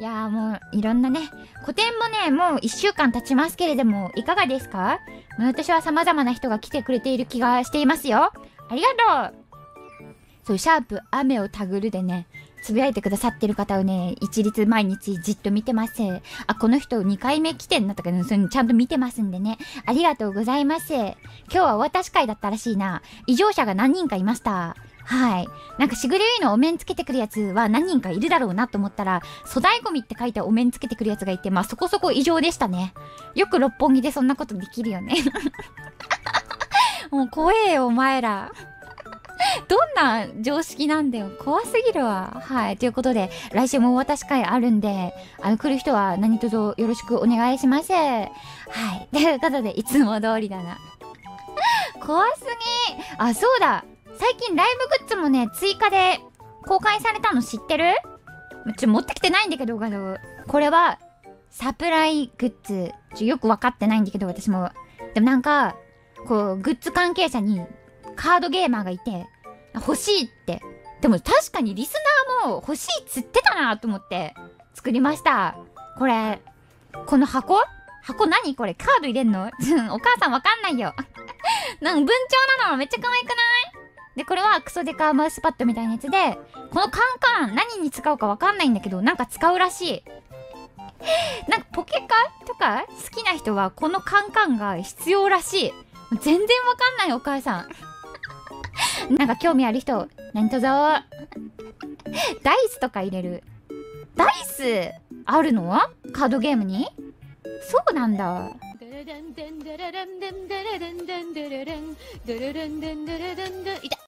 いやーもういろんなね、個展もね、もう1週間経ちますけれども、いかがですか？もう私は様々な人が来てくれている気がしていますよ。ありがとう。そう、シャープ雨をたぐるでね、つぶやいてくださってる方をね、一律毎日じっと見てます。あ、この人2回目来てんなとかね、それちゃんと見てますんでね。ありがとうございます。今日はお渡し会だったらしいな。異常者が何人かいました。はい。なんかしぐれゆいのお面つけてくるやつは何人かいるだろうなと思ったら、粗大ゴミって書いてお面つけてくるやつがいて、まあそこそこ異常でしたね。よく六本木でそんなことできるよね。もう怖えよ、お前ら。どんな常識なんだよ。怖すぎるわ。はい。ということで、来週もお渡し会あるんで、来る人は何卒よろしくお願いします。はい。ということで、いつも通りだな。怖すぎ。あ、そうだ。最近ライブグッズもね、追加で公開されたの知ってる？持ってきてないんだけど、これは、サプライグッズ。よくわかってないんだけど、私も。でもなんか、こう、グッズ関係者に、カードゲーマーがいて、欲しいって。でも確かにリスナーも欲しいっつってたなと思って、作りました。これ、この箱何これカード入れんのお母さんわかんないよ。なんか文鳥なのめっちゃ可愛くない？で、これはクソデカマウスパッドみたいなやつで、このカンカン何に使うかわかんないんだけど、なんか使うらしい。なんかポケカとか好きな人はこのカンカンが必要らしい。全然わかんないお母さん。なんか興味ある人、何とぞ。ダイスとか入れる。ダイスあるの？カードゲームに？そうなんだ。いた。